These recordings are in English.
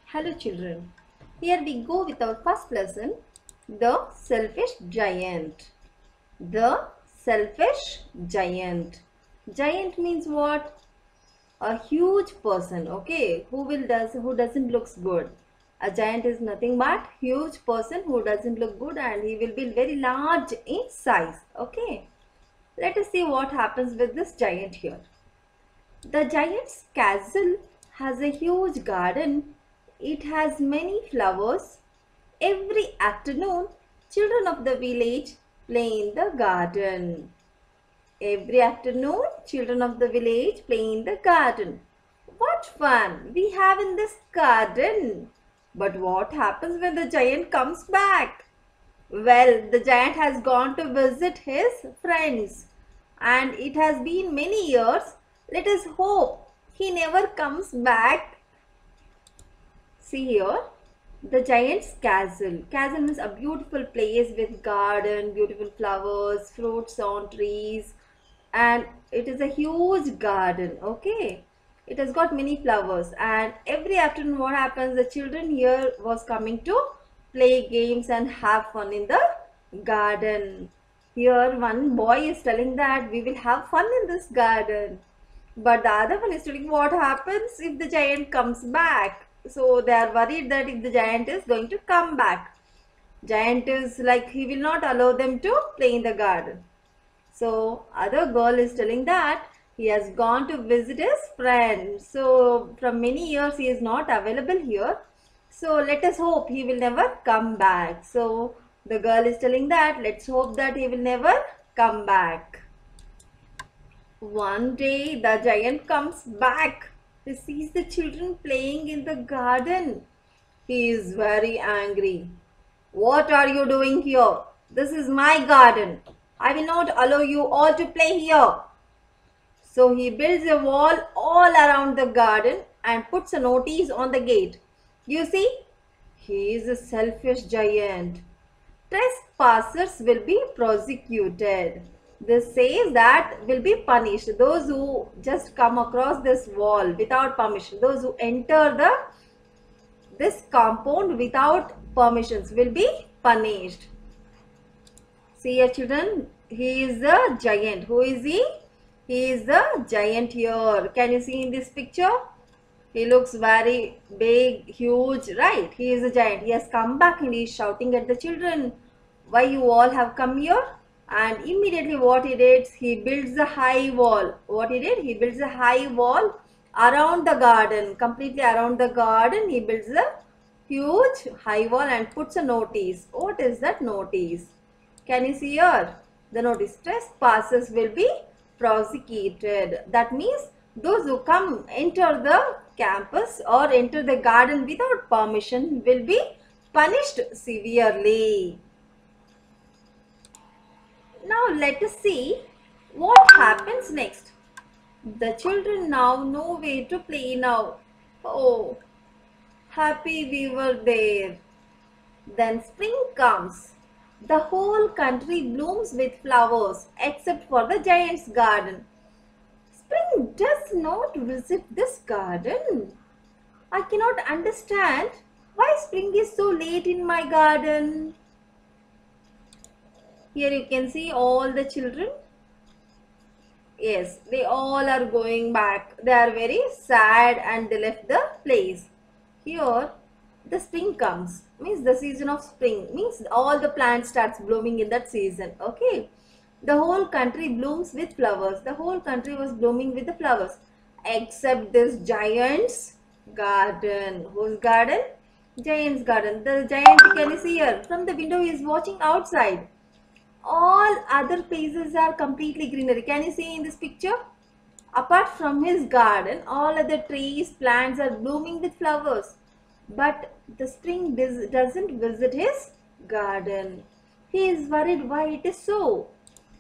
Hello children, here we go with our first lesson, the selfish giant. The selfish giant. Giant means what? A huge person, okay, who doesn't looks good. A giant is nothing but huge person who doesn't look good and he will be very large in size, okay. Let us see what happens with this giant here. The giant's castle has a huge garden. It has many flowers. Every afternoon, children of the village play in the garden. Every afternoon, children of the village play in the garden. What fun we have in this garden! But what happens when the giant comes back? Well, the giant has gone to visit his friends and it has been many years. Let us hope he never comes back. See here, the giant's castle. Castle means a beautiful place with garden, beautiful flowers, fruits on trees, and it is a huge garden, okay. It has got many flowers and every afternoon what happens, the children here was coming to play games and have fun in the garden. Here one boy is telling that we will have fun in this garden, but the other one is telling what happens if the giant comes back. So they are worried that if the giant is going to come back, giant is like he will not allow them to play in the garden. So other girl is telling that he has gone to visit his friend. So from many years he is not available here. So let us hope he will never come back. So the girl is telling that let's hope that he will never come back. One day the giant comes back. He sees the children playing in the garden. He is very angry. What are you doing here? This is my garden. I will not allow you all to play here. So he builds a wall all around the garden and puts a notice on the gate. You see, he is a selfish giant. Trespassers will be prosecuted. This says that will be punished. Those who just come across this wall without permission, those who enter this compound without permissions will be punished. See here children, he is a giant. Who is he? He is the giant here. Can you see in this picture? He looks very big, huge, right? He is a giant. He has come back and he is shouting at the children, why you all have come here? And immediately what he did, he builds a high wall. What he did? He builds a high wall around the garden, completely around the garden. He builds a huge high wall and puts a notice. What is that notice? Can you see here? The notice, trespassers will be prosecuted. That means those who enter the campus or enter the garden without permission will be punished severely. Now let us see what happens next. The children now know where to play now. Oh, happy we were there. Then spring comes. The whole country blooms with flowers except for the giant's garden. Spring does not visit this garden. I cannot understand why spring is so late in my garden. Here you can see all the children. Yes, they all are going back. They are very sad and they left the place. Here the spring comes, means the season of spring, means all the plants starts blooming in that season, okay. The whole country blooms with flowers. The whole country was blooming with the flowers except this giant's garden. Whose garden? Giant's garden. The giant, can you see here, from the window he is watching outside. All other places are completely greenery. Can you see in this picture? Apart from his garden, all other trees, plants are blooming with flowers. But the spring doesn't visit his garden. He is worried why it is so.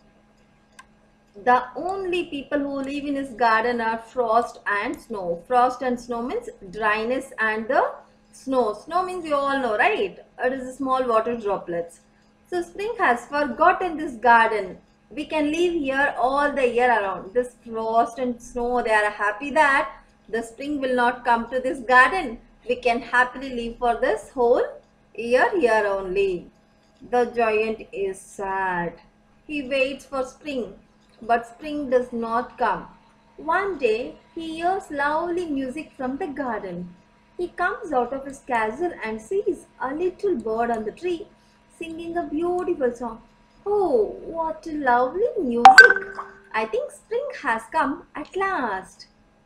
The only people who live in his garden are frost and snow. Frost and snow means dryness and the snow. Snow means you all know, right? It is small water droplets. So spring has forgotten this garden. We can live here all the year around. This frost and snow, they are happy that the spring will not come to this garden. We can happily live for this whole year only. The giant is sad. He waits for spring, but spring does not come. One day, he hears lovely music from the garden. He comes out of his castle and sees a little bird on the tree singing a beautiful song. Oh, what a lovely music! I think spring has come at last.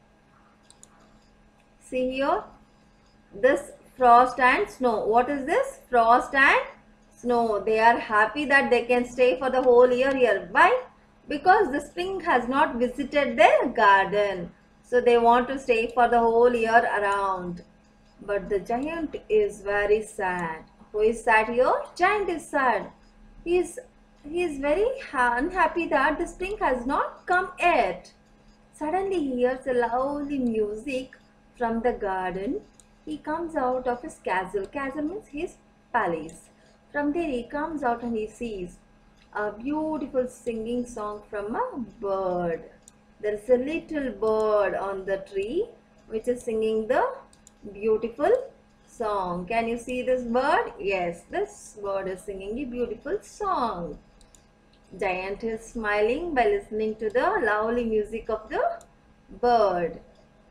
See here, this frost and snow. What is this? Frost and snow. They are happy that they can stay for the whole year here. Why? Because the spring has not visited their garden. So they want to stay for the whole year around. But the giant is very sad. Who is sad here? Giant is sad. He is very unhappy that the spring has not come yet. Suddenly he hears a lovely music from the garden. He comes out of his castle. Castle means his palace. From there he comes out and he sees a beautiful singing song from a bird. There is a little bird on the tree which is singing the beautiful song. Can you see this bird? Yes, this bird is singing a beautiful song. Giant is smiling by listening to the lovely music of the bird.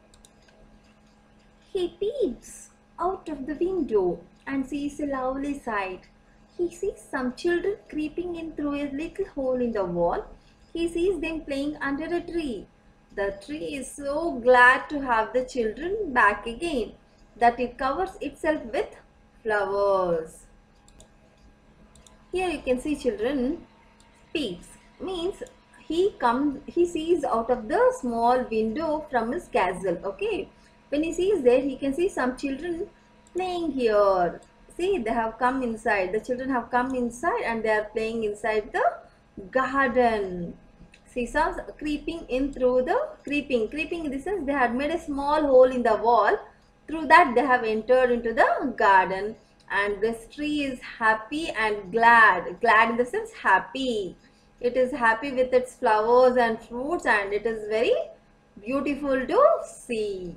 He peeps out of the window and sees a lovely sight. He sees some children creeping in through a little hole in the wall. He sees them playing under a tree. The tree is so glad to have the children back again that it covers itself with flowers. Here you can see children peeps means he sees out of the small window from his castle. Okay, when he sees there, he can see some children playing here. See, they have come inside. The children have come inside and they are playing inside the garden. See, some creeping in through the creeping in the sense they had made a small hole in the wall. Through that they have entered into the garden. And this tree is happy and glad in the sense happy. It is happy with its flowers and fruits and it is very beautiful to see.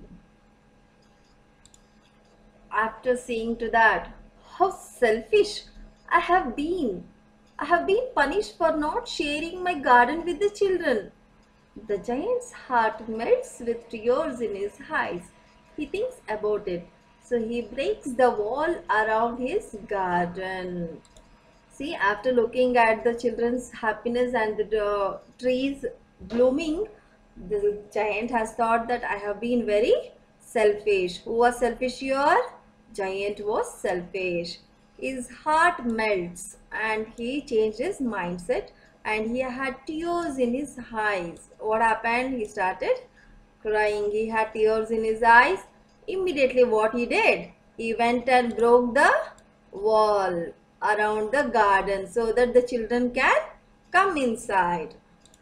After seeing to that, how selfish I have been. I have been punished for not sharing my garden with the children. The giant's heart melts with tears in his eyes. He thinks about it. So he breaks the wall around his garden. See, after looking at the children's happiness and the trees blooming, the giant has thought that I have been very selfish. Who was selfish here? Giant was selfish. His heart melts and he changed his mindset and he had tears in his eyes. What happened? He started crying. He had tears in his eyes. Immediately what he did? He went and broke the wall around the garden so that the children can come inside.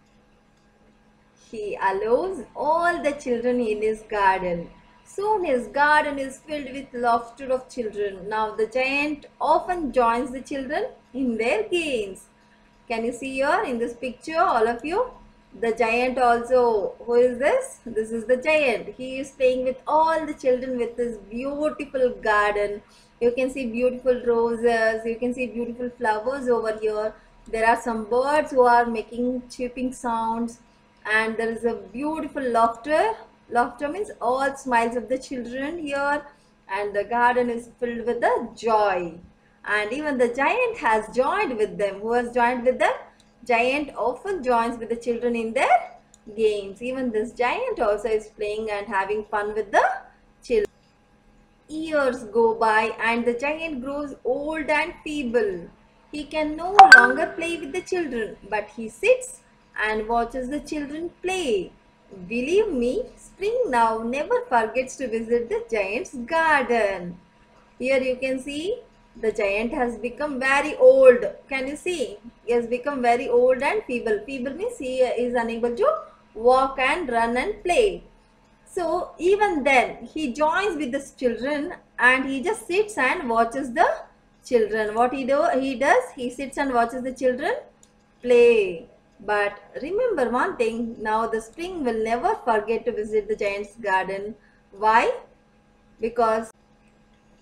He allows all the children in his garden. Soon his garden is filled with laughter of children. Now the giant often joins the children in their games. Can you see here in this picture, all of you? The giant also, who is this? This is the giant. He is playing with all the children with this beautiful garden. You can see beautiful roses. You can see beautiful flowers over here. There are some birds who are making chirping sounds. And there is a beautiful laughter. Laughter means all smiles of the children here. And the garden is filled with the joy. And even the giant has joined with them. Who has joined with them? Giant often joins with the children in their games. Even this giant also is playing and having fun with the children. Years go by and the giant grows old and feeble. He can no longer play with the children, but he sits and watches the children play. Believe me, spring now never forgets to visit the giant's garden. Here you can see the giant has become very old. Can you see? He has become very old and feeble. Feeble means he is unable to walk and run and play. So even then he joins with the children and he just sits and watches the children. What he does, he sits and watches the children play. But remember one thing, now the spring will never forget to visit the giant's garden. Why? Because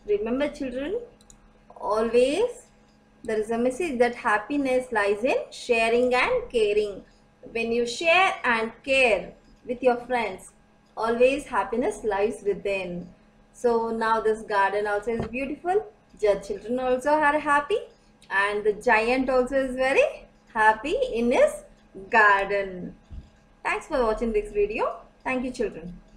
Remember children, always there is a message that happiness lies in sharing and caring. When you share and care with your friends, always happiness lies within. So now this garden also is beautiful. The children also are happy and the giant also is very happy in his garden. Thanks for watching this video. Thank you children.